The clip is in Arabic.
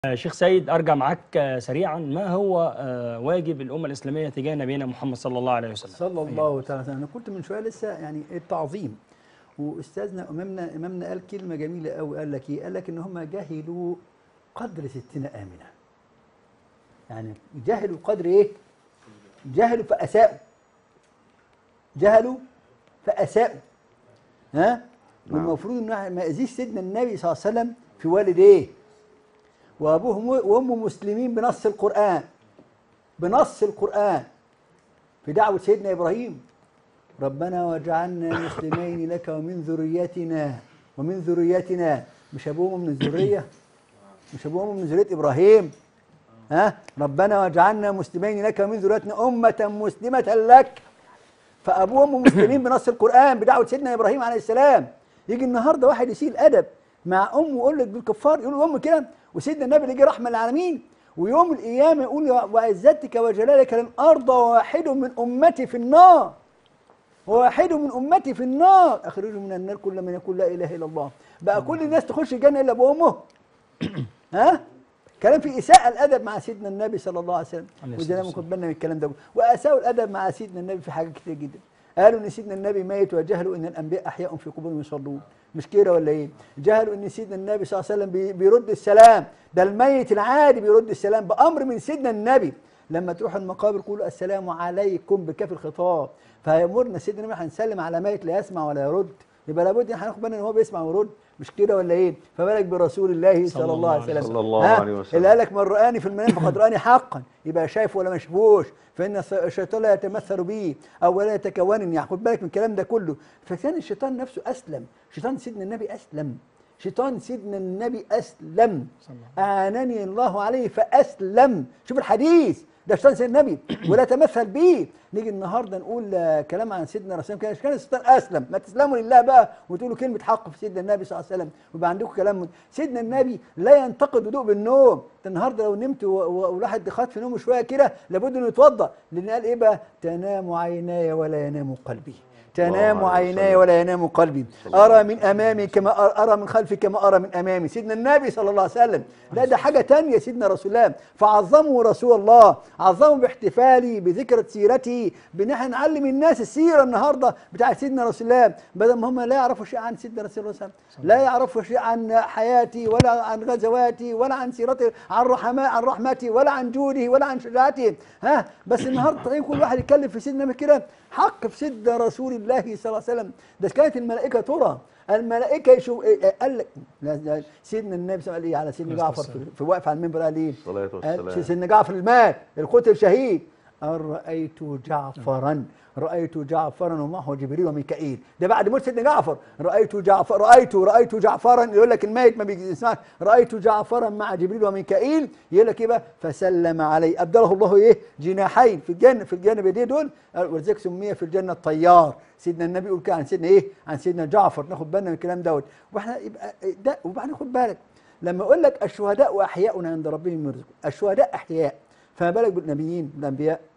شيخ سيد، أرجع معك سريعا. ما هو واجب الأمة الإسلامية تجاه نبينا محمد صلى الله عليه وسلم؟ صلى الله تعالى وسلم. أنا قلت من شوية لسه يعني التعظيم، وأستاذنا إمامنا قال كلمة جميلة قوي. قال لك إيه؟ قال لك إن هم جهلوا قدر ستنا آمنة. يعني جهلوا قدر إيه؟ جهلوا فأساءوا. جهلوا فأساءوا. ها؟ والمفروض إن ما يأذيش سيدنا النبي صلى الله عليه وسلم في والديه وأبوه وأمه مسلمين بنص القرآن. بنص القرآن في دعوة سيدنا إبراهيم: ربنا واجعلنا مسلمين لك ومن ذريتنا. مش أبوهم من الذرية؟ مش أبوهم من ذرية إبراهيم؟ ها؟ ربنا واجعلنا مسلمين لك ومن ذريتنا أمة مسلمة لك. فأبوهم مسلمين بنص القرآن بدعوة سيدنا إبراهيم عليه السلام. يجي النهارده واحد يسيء الأدب مع أمه ويقول لك بالكفار، يقول له أم كده، وسيدنا النبي اللي جه رحمة للعالمين، ويوم القيامة يقول وعزتك وجلالك لن أرضى واحد من أمتي في النار. واحد من أمتي في النار أخرجه من النار كل من يقول لا إله إلا الله. بقى كل الناس تخش الجنة إلا أبوه. ها؟ كلام في إساءة الأدب مع سيدنا النبي صلى الله عليه وسلم. وده ناخد بالنا من الكلام ده. وأساءوا الأدب مع سيدنا النبي في حاجات كتير جدا. قالوا ان سيدنا النبي ميت، وجهلوا ان الانبياء احياء في قبورهم يصلون. مش كده ولا ايه؟ جهلوا ان سيدنا النبي صلى الله عليه وسلم بيرد السلام. ده الميت العادي بيرد السلام بامر من سيدنا النبي. لما تروح المقابر قولوا السلام عليكم بكاف الخطاب. فيامرنا سيدنا النبي هنسلم على ميت لا يسمع ولا يرد، يبقى لابد ان هناخد بالنا ان هو بيسمع ويرد. مش كده ولا ايه؟ فبالك برسول الله صلى الله عليه وسلم. صلى الله عليه وسلم. اللي قال لك من رآني في المنام فقد رآني حقا، يبقى شايف ولا ما شافوش، فإن الشيطان لا يتمثل به أو ولا يتكون. يعني خد بالك من الكلام ده كله. فكان الشيطان نفسه أسلم. شيطان سيدنا النبي أسلم. شيطان سيدنا النبي أسلم. أعانني الله عليه فأسلم. شوف الحديث ده، شيطان سيدنا النبي ولا تمثل به. نيجي النهارده نقول كلام عن سيدنا رسول الله، كان الشيطان اسلم. ما تسلموا لله بقى وتقولوا كلمه حق في سيدنا النبي صلى الله عليه وسلم، ويبقى عندكم كلام. سيدنا النبي لا ينتقد هدوء بالنوم. النهارده لو نمت والواحد خد في نومه شويه كده لابد انه يتوضا، لان قال ايه بقى؟ تنام عيناي ولا ينام قلبي. تنام عيناي ولا ينام قلبي. أرى من أمامي كما أرى من خلفي كما أرى من أمامي. سيدنا النبي صلى الله عليه وسلم. لا ده حاجة تانية سيدنا رسول الله. فعظموا رسول الله، عظموا باحتفالي بذكرى سيرته، بان احنا نعلم الناس السيرة النهارده بتاع سيدنا رسول الله، بدل ما هم لا يعرفوا شيء عن سيدنا رسول الله صلى الله عليه وسلم، لا يعرفوا شيء عن حياتي ولا عن غزواتي ولا عن سيرته، عن رحمته ولا عن جوده ولا عن شجاعته. ها؟ بس النهارده طالعين كل واحد يتكلم في سيدنا النبي كده حق في سيدنا رسول الله صلى الله عليه وسلم. ده كانت الملائكه ترى، الملائكه يشوف. قال لك سيدنا النبي صلى الله عليه وسلم ايه على سيدنا جعفر في واقف على المنبر قال ايه؟ الصلاه والسلام. سيدنا جعفر المات القتل شهيد. رأيت جعفرا، رأيت جعفرا ومعه جبريل وميكائيل. ده بعد موت سيدنا جعفر. رأيت جعفرا، يقول لك الميت ما بيسمعش. رأيت جعفرا مع جبريل وميكائيل. يقول لك ايه بقى؟ فسلم عليه، أبدله الله ايه؟ جناحين في الجنة، في الجانب دي دول، ولذلك سمي في الجنة الطيار. سيدنا النبي يقول كده عن سيدنا ايه؟ عن سيدنا جعفر. ناخد بالنا من الكلام دوت. واحنا يبقى ده. وبعدين خد بالك لما اقول لك الشهداء واحياء عند ربهم يرزقون. الشهداء احياء، فما بالك بالنبيين بالانبياء؟